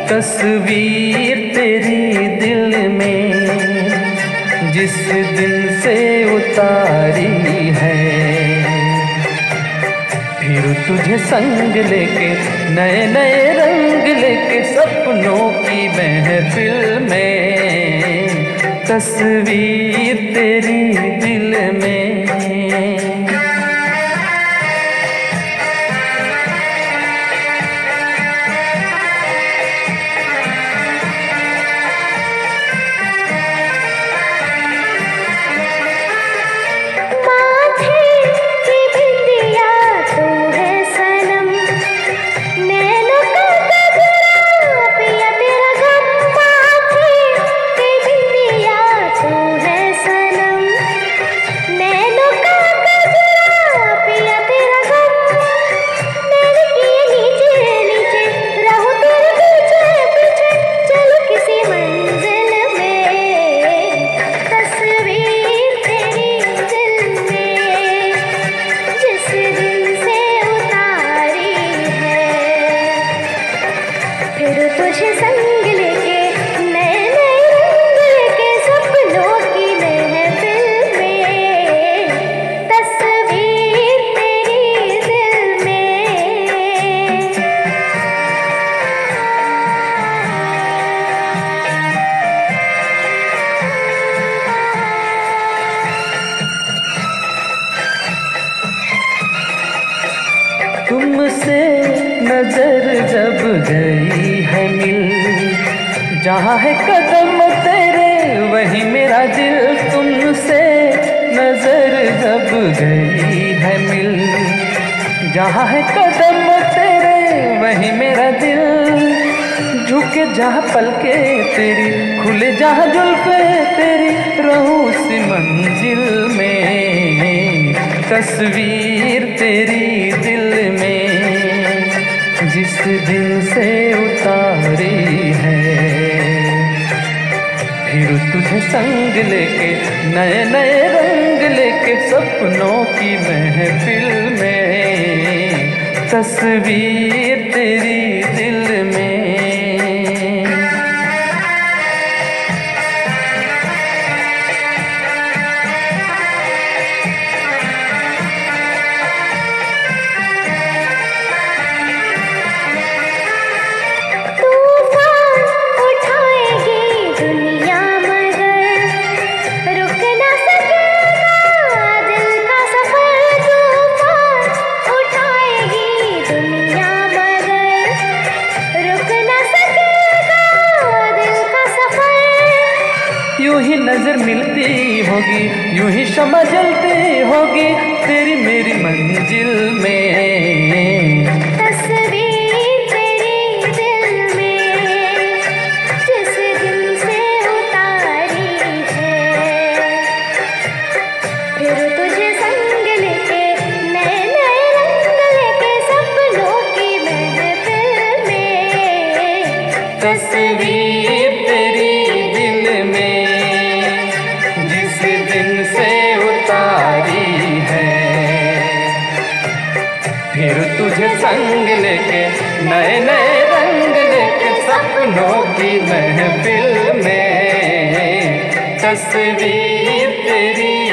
तस्वीर तेरी दिल में जिस दिन से उतारी है, फिर तुझे संग लेके नए नए रंग लेके सपनों की महफिल में, तस्वीर तेरी दिल में। तुझे संग लेके नए नए रंग लेके सपनों की महफिल में, तस्वीर तेरी दिल में। तुमसे नजर जब गई है मिल, जहाँ है कदम तेरे वही मेरा दिल। तुमसे नजर जब गई है मिल, जहाँ है कदम तेरे वही मेरा दिल। झुके जहाँ पलके तेरी, खुले जहाँ जुल्फे तेरी, रहूं उसी मंजिल में, तस्वीर तेरी दिल में जिस दिन से उतारी है, फिर तुझे संग लेके नए नए रंग लेके सपनों की महफिल में, तस्वीर तेरी दिल में। यूं ही नजर मिलती होगी, यूं ही शम्मा जलती होगी तेरी मेरी मंजिल में, तस्वीर तेरी दिल में जिस दिन से उतारी है, फिर तुझे संग लेके नए नए रंग लेके सपनों की महफिल में, तस्वीर तेरी दिल में फिर तुझे संग लेके नए नए रंग लेके सपनों की महफिल में, तस्वीर तेरी